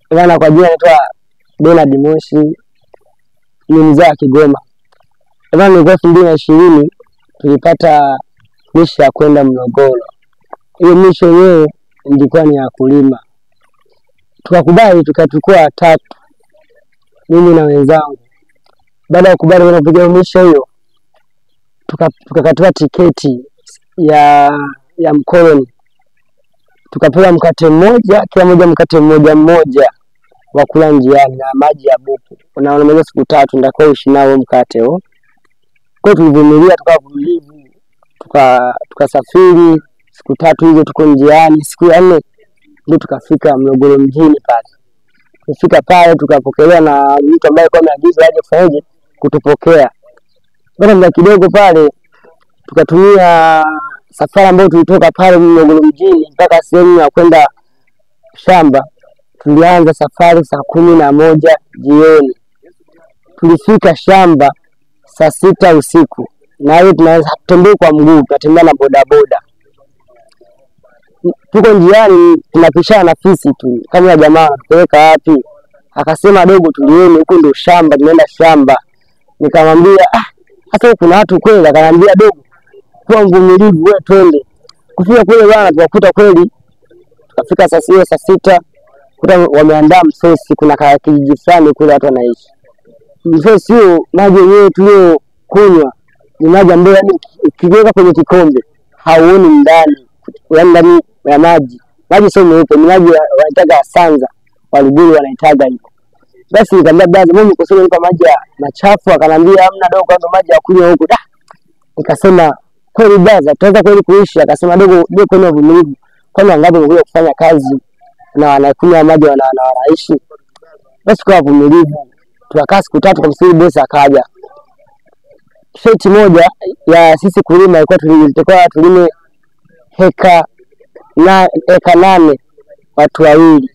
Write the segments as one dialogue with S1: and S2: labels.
S1: Bwana kwa jina naitwa Bernard Moshi, ni mzee wa Kigoma. Bwana nilikuwa 2020 tulipata misha ya kwenda Morogoro. Hiyo misha yenyewe ilikuwa ni ya kulima. Tukakubali tukachukua 3 mimi na wenzangu. Baada ya kubali kwenda kupiga misha hiyo tukakatoa tiketi ya mkoloni. Tukapewa mkate mmoja, kila mmoja mkate mmoja wa kula njiani na maji ya buku. Unaona siku 3 ndakao ishi nao mkate huo. Kwa hiyo tulivumilia, tukavumilivu, tukasafiri siku 3 hizo tuko njiani. Siku ya 4 ndio tukafika Morogoro mjini pale. Kufika pale tukapokelewa na mtu ambaye alikuwa ameagizwa aje kufanyaje kutupokea. Baada ya kidogo pale tukatumia safari ambayo tulitoka pale Morogoro mjini mpaka sehemu ya kwenda shamba. Tulianza safari saa 11 jioni. Tulifika shamba saa 6 usiku. Na hiyo tunaanza kutembea kwa mguu, tunatembea na bodaboda. Tuko njiani tunapishana na fisi tu. Kama jamaa tupeleka wapi? Akasema dogo tulieni huko ndio shamba, tunaenda shamba. Nikamwambia hata kuna watu kweli, akaniambia dogo kwa mvumilivu wewe twende. Kufika kule bwana tukakuta kweli. Tukafika saa 6 kuta wameandaa msosi, kuna kijiji fulani kule watu wanaishi. Msosi huo maji yenyewe tulio kunywa ni maji ambayo ukiweka kwenye kikombe hauoni ndani, yaani ndani ya maji. Maji sio meupe, ni maji wanaitaga sanza, walibuni wanaitaga hivyo. Basi nikamwambia baza mimi kusema nipa maji machafu, akanambia hamna dogo ndo maji ya kunywa huko. Nikasema kweli baza tutaweza kweli kuishi? Akasema dogo je kwani uvumilivu, kwani wangapi wanakuja kufanya kazi na wanakunywa maji wanaishi? Basi kwa uvumilivu tukakaa siku 3 kumsubiri bosi akaja. Sheti moja ya sisi kulima ilikuwa tulime heka 8 watu wawili.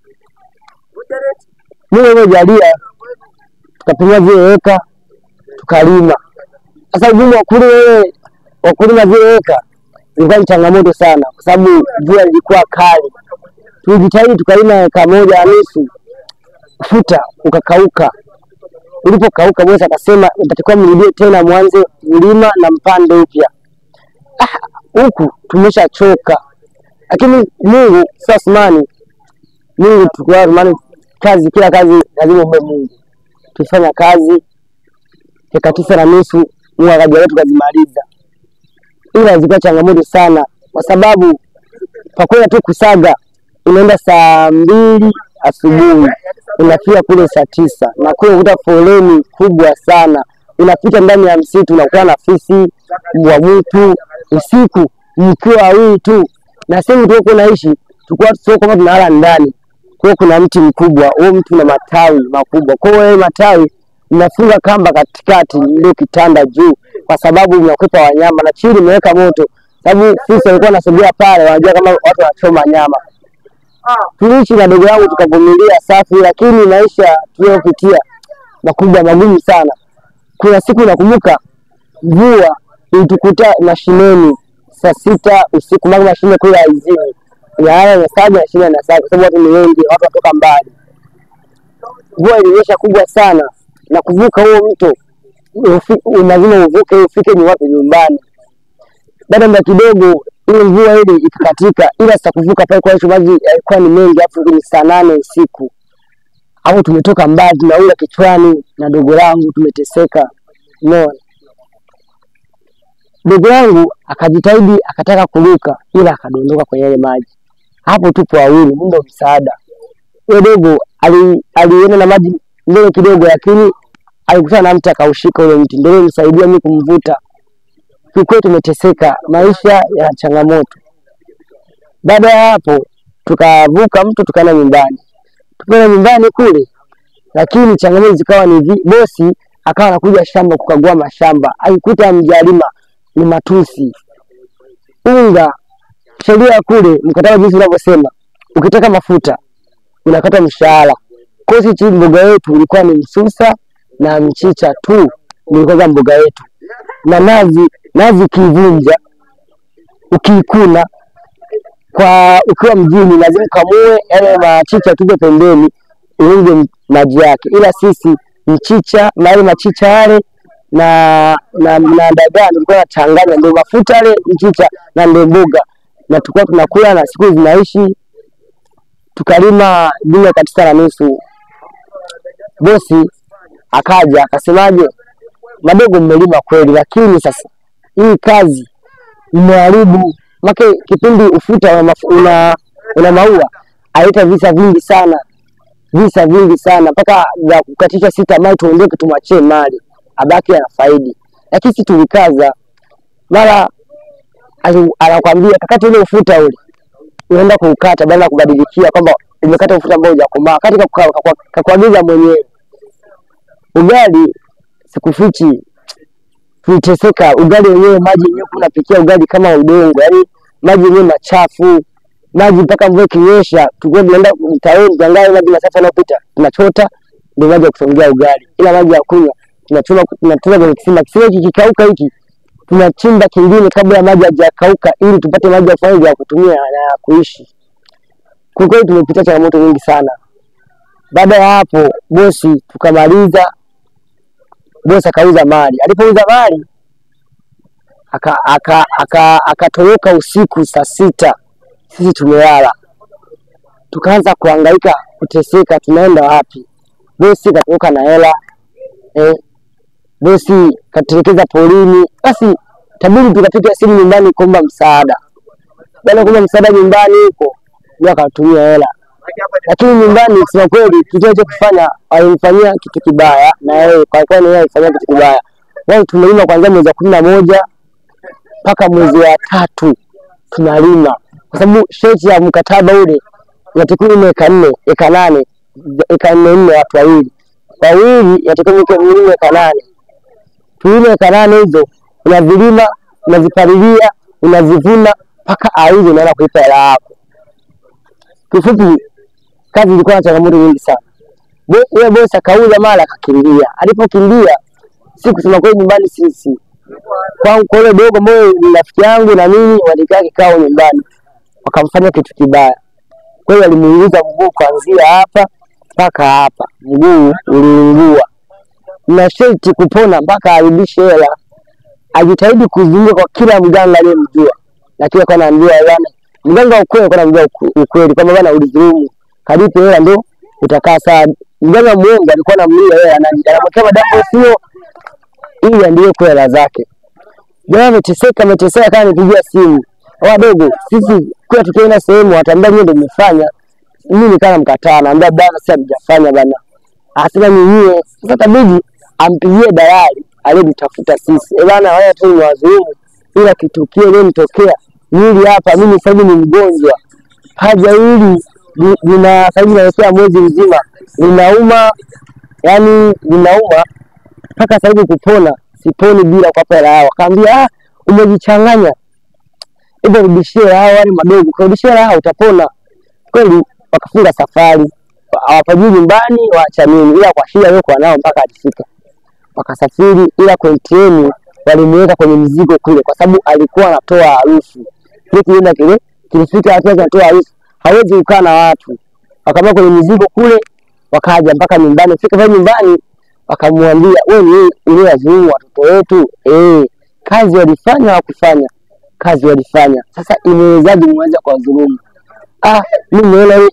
S1: Mungu jalia tukapima zile heka tukalima. Sasa ugumu wa kulima zile heka ilikuwa ni changamoto sana kwa sababu jua lilikuwa kali. Tulijitahidi tukalima heka 1.5, ufuta ukakauka. Ulipokauka bosi akasema nitakuwa mrudie tena mwanze kulima na mpande upya. Huku tumeshachoka. Lakini Mungu sasimani. Mungu tukua maana kazi, kila kazi lazima uombe Mungu. Tufanya kazi heka 9.5 Mungu akajalia tukazimaliza. Ila zilikuwa changamoto sana kwa sababu pakwenda tu kusaga unaenda saa 2 asubuhi. Unafika kule saa 9 na kule ukuta foleni kubwa sana. Unapita ndani ya msitu unakuwa na fisi, mbwa mwitu, usiku mkiwa wawili tu. Na sisi tuko naishi tulikuwa sio kama tunalala ndani. Kwa kuna mti mkubwa, huo mti una matawi makubwa. Kwa hiyo matawi unafunga kamba katikati ndio kitanda juu kwa sababu unakwepa wanyama, na chini imeweka moto. Sababu fisi walikuwa wanasogea pale wanajua kama watu wanachoma nyama. Tuliishi na dogo yangu tukavumilia safi, lakini maisha tuliyopitia makubwa magumu sana. Kuna siku nakumbuka mvua ilitukuta mashineni saa 6 usiku, mashine kule haizimi. Ya 7 na sababu watu ni wengi, watu watoka mbali. Mvua ilinyesha kubwa sana na kuvuka huo mto lazima uvuke ufike ni wapi nyumbani. Baada ya kidogo ile mvua ile ikakatika, ila sitakuvuka pale kwa hiyo maji yalikuwa ni mengi, afu ni saa 8 usiku. Hapo tumetoka mbali tunaula kichwani na dogo langu tumeteseka. Unaona? Dogo langu akajitahidi akataka kuruka ila akadondoka kwenye ile maji. Hapo tupo wawili, Mungu msaada. Yule dogo alienda na maji mbele kidogo, lakini alikutana na mtu akaushika ule mti, ndio msaidia mimi kumvuta. Tulikuwa tumeteseka, maisha ya changamoto. Baada ya hapo tukavuka mto tukaenda nyumbani. Tukaenda nyumbani kule, lakini changamoto zikawa ni bosi akawa anakuja shamba kukagua mashamba. Alikuta mjalima ni matusi. Unga sheria kule mkataba jinsi unavyosema, ukitaka mafuta unakata mshahara. Kwa hiyo sisi mboga yetu ilikuwa ni msusa na mchicha tu, nilikuwa mboga yetu. Na nazi kivunja ukikuna kwa ukiwa mjini lazima kamue yale machicha tupe pembeni, uunge maji yake, ila sisi mchicha na machicha yale na dagaa nilikuwa nachanganya, ndio mafuta yale mchicha na ndio mboga, na tulikuwa tunakula na siku zinaishi. Tukalima jumla 9.5. Bosi akaja akasemaje, madogo mmelima kweli, lakini sasa hii kazi imeharibu. Maka kipindi ufuta una maua aleta visa vingi sana mpaka ya kukatisha sita mali tuondoke tumwachie mali abaki anafaidi. Lakini sisi tulikaza. Mara anakuambia kakati ile ufuta ule unaenda kuukata badala kubadilikia kwamba umekata ufuta mmoja kwa maana katika kuagiza mwenyewe. Ugali sikufichi tuliteseka. Ugali wenyewe maji yenyewe kunapikia ugali kama udongo, yani maji yenyewe machafu, maji mpaka mvua kinyesha tukio tunaenda mtaani tuangalie maji masafi yanapita tunachota ndio maji ya kusongea ugali, ila maji ya kunywa tunachoma kwenye kisima kikikauka hiki tunachimba kingine kabla ya maji hajakauka ili tupate maji ya faida ya kutumia na kuishi. Kwa kweli tumepita changamoto nyingi sana. Baada ya hapo bosi tukamaliza, bosi akauza mali. Alipouza mali akatoroka usiku saa 6, sisi tumelala. Tukaanza kuhangaika kuteseka, tunaenda wapi? Bosi katoka na hela, bosi katelekeza polini. Basi tabiri tukapiga simu nyumbani kuomba msaada. Baada kuomba msaada nyumbani huko ndio akatumia hela. Lakini nyumbani sio kweli kitu kufanya alimfanyia kitu kibaya, na yeye kwa kweli yeye alifanya kitu kibaya. Wao tumelima kuanzia mwezi wa 11 mpaka mwezi wa 3 tunalima, kwa sababu sheti ya mkataba ule yatakuwa eka 4, eka 8, eka 4 watu wawili. Kwa wili yatakuwa eka 8. Tulime eka 8 hizo, unavilima, unazipalilia, unazivuna mpaka auze na kulipa hela yako. Kifupi kazi ilikuwa na changamoto nyingi sana. Yeye bosi akauza mara akakimbia. Alipokimbia siku kusema kweli nyumbani sisi kwa ile dogo moyo ni rafiki yangu na mimi walikaa kikao nyumbani wakamfanya kitu kibaya. Kwa hiyo alimuuliza mguu kuanzia hapa mpaka hapa, mguu uliungua na sheti kupona mpaka arudishe hela. Ajitahidi kuzunguka kwa kila mganga aliyemjua, lakini kwa anaambiwa bwana mganga ukweli, kwa anaambiwa ukweli kwamba bwana ulidhulumu, kalipe hela ndio utakaa sawa. Mganga muongo alikuwa anamlia hela na anamwekea madamu sio ili ndio kwa hela zake. Jamaa ameteseka kama nipigia simu. Wadogo sisi kwa tukienda sehemu ataambia nyinyi ndio mmefanya. Mimi kama mkataa naambia bwana sasa mjafanya bwana. Asema nyinyi sasa tabidi ampigie dalali aliyetafuta sisi. Bwana wao tu ni wazungu, ila kitukio leo nitokea mwili hapa mimi sasa ni mgonjwa. Haja hili lina sasa inaelekea mwezi mzima. Linauma, yani linauma mpaka sasa kupona siponi bila kwa hela yao. Akaambia umejichanganya. Hivyo rudishie hao wale madogo, kurudishia hao utapona. Kweli wakafunga safari. Hawapajui nyumbani waacha nini, ila kwa shida yuko nao mpaka alifika. Wakasafiri ila kwa treni walimweka kwenye mizigo kule kwa sababu alikuwa anatoa harufu. Kile kilifika hatua anatoa harufu. Hawezi kukaa na watu. Wakamweka kwenye mizigo kule, wakaja mpaka nyumbani. Fika pale nyumbani wakamwambia wewe uliwazuru watoto wetu. Kazi walifanya wakufanya. Kazi walifanya. Sasa imewezaje mwanza kwa dhulumu? Mimi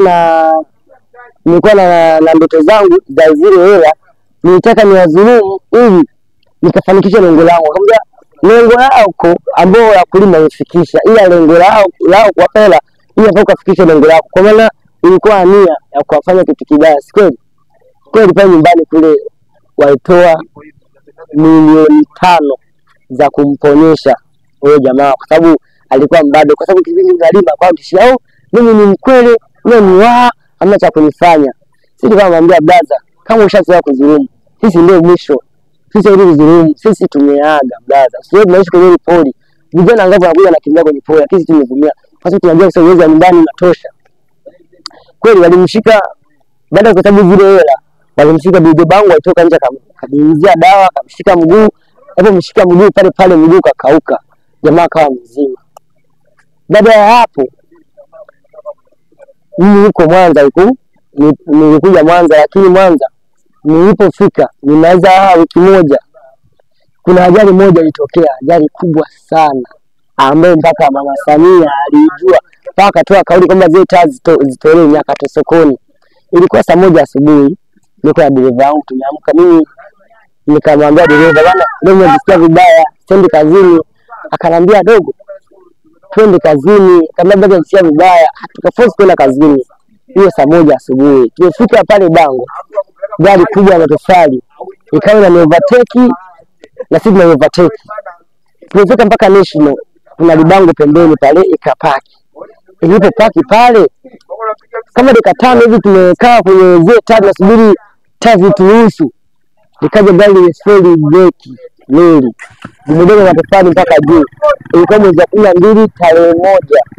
S1: nilikuwa na ndoto zangu za zile hela, nilitaka niwazulumu ili nikafanikisha lengo langu. Akamwambia lengo lako ambao la kulima lifikisha, ila lengo lao kwa hela ili hapo kufikisha lengo lako. Kwa maana ilikuwa nia ya kuwafanya kitu kibaya, si kweli? Kweli pale nyumbani kule walitoa milioni 5 za kumponyesha huyo jamaa kwa sababu alikuwa mbado, kwa sababu kipindi nalima kwa kishao mimi ni mkweli, mimi ni hamna cha kunifanya. Sisi kama mwambia blaza, kama ushazoea kudhulumu, sisi ndio mwisho. Sisi ndio kudhulumu, sisi tumeaga blaza. Sio tunaishi kwenye pori. Vijana ngapi wanakuja nakimbia kwenye pori, sisi tumevumia. Sasa tunajua sasa uwezo wa nyumbani unatosha. Kweli walimshika baada kwa sababu zile hela, walimshika bibi bangu alitoka nje akajiingia dawa, akamshika mguu. Hapo mshika mguu pale mguu kakauka. Jamaa kawa mzima. Baada ya hapo mimi niko Mwanza huko nilikuja Mwanza, lakini Mwanza nilipofika nimaliza wiki moja, kuna ajali moja ilitokea, ajali kubwa sana ambayo mpaka Mama Samia alijua, mpaka akatoa kauli kwamba zile taa zitolewe Nyakato sokoni. Ilikuwa saa 1 asubuhi, niko na dereva wangu tumeamka, mimi nikamwambia dereva, bwana leo najisikia vibaya, twende kazini. Akanambia dogo, twende kazini. Kama bado najisikia vibaya, tukaforce kwenda kazini. Hiyo saa 1 asubuhi. Tumefika pale Bango, gari kubwa ya matofali ikawa na overtake na sisi na overtake. Tumefika mpaka National, kuna libango pembeni pale ikapaki. Ilipopaki pale kama dakika 5 hivi tumekaa kwenye zile taa tunasubiri taa zituruhusu. Likaja gari limefeli breki lori. Limebeba matofali mpaka juu. Ilikuwa mwezi wa 12 tarehe 1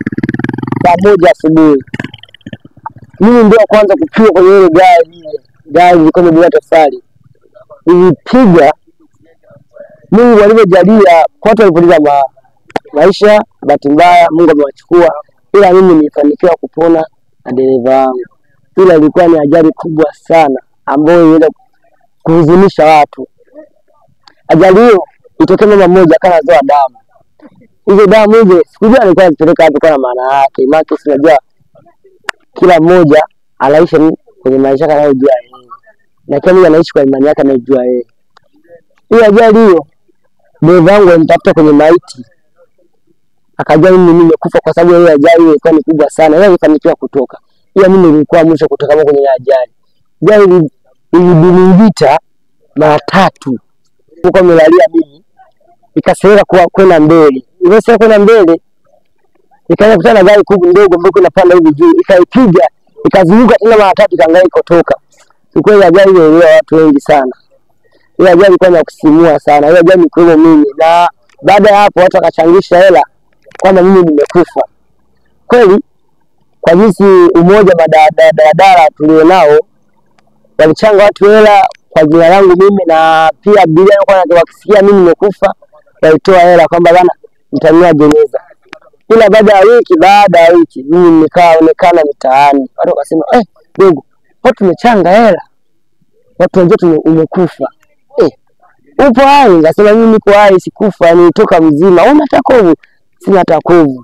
S1: saa 1 asubuhi. Mimi ndio kwanza kupigwa kwenye ile gari. Gari ilikuwa imebeba matofali. Ilipiga. Mungu alivyojalia watu walipoteza maisha, bahati mbaya Mungu amewachukua, ila mimi nilifanikiwa kupona na dereva wangu. Ila ilikuwa ni ajali kubwa sana ambayo iliweza kuhuzunisha watu. Ajali hiyo itokea mama mmoja akanazoa damu. Hizo damu hizo sikujua alikuwa anazipeleka hapo kwa maana yake. Maana sinajua kila mmoja anaishi kwenye maisha yake anayojua yeye. Na kila mmoja anaishi kwa imani yake anayojua yeye. Hiyo ajali hiyo dereva wangu alinitafuta kwenye maiti. Akajua mimi nimekufa kwa sababu ile ajali ilikuwa ni kubwa sana. Yeye alifanikiwa kutoka. Ila mimi nilikuwa mwisho kutoka kwenye ile ajali. Gari ilibingita mara 3. Huko nimelalia mimi. Ikasema kwenda mbele. Ilesema kwenda mbele. Ikaanza kutana gari kubwa ndogo ambayo inapanda hivi juu. Ikaipiga, ikazunguka tena mara 3 ikaangalia ikotoka. Kwa ajali ile iliua watu wengi sana. Ile ajali ilikuwa ya kusisimua sana. Ile ajali kwa mimi, na baada ya hapo watu wakachangisha hela kwamba mimi nimekufa. Kweli kwa jinsi umoja daladala tulionao walichanga watu hela kwa jina langu mimi, na pia bila wakisikia mimi nimekufa walitoa hela kwamba bana mtanua jeneza. Ila baada ya wiki mimi nikaonekana mitaani. Watu wakasema dogo, watu tumechanga hela, watu wengi umekufa. Upo hai? Ngasema mimi niko hai, sikufa, nilitoka mzima. Una takovu? Sina takovu.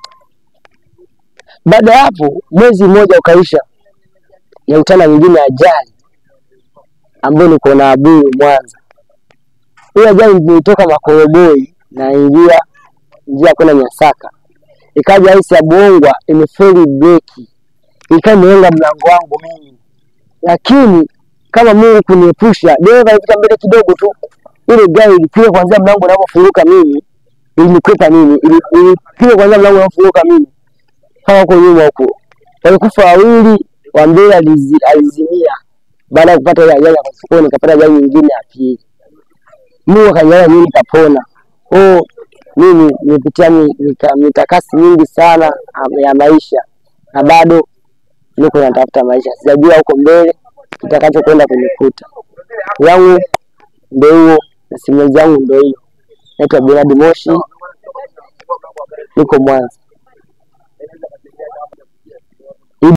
S1: Baada ya hapo mwezi mmoja ukaisha, ya utana nyingine ajali ambayo niko na Abu Mwanza. Hiyo ajali nilitoka Makoroboi na njia kwenda Nyasaka. Ikaja hisi ya Bongwa imefeli breki. Ikaenga mlango wangu mimi. Lakini kama Mungu kuniepusha, dereva alipita mbele kidogo tu. Ile gari ilipiga kwanza mlango unapofunguka mimi. Ilikwepa mimi. Ilipiga kwanza mlango unapofunguka mimi. Kama huko nyuma huko. Walikufa wawili, wa mbele alizimia. Baada ya kupata ile ajali ya sokoni nikapata ajali nyingine ya pili. Mungu akanijalia mimi nikapona. Mimi nimepitia mitakasi mingi sana ya maisha, na bado niko natafuta maisha. Sijajua huko mbele kitakacho kwenda kunikuta. Yangu ndio hiyo na simulizi yangu ndio hiyo. Naitwa Bernard Moshi, niko Mwanza.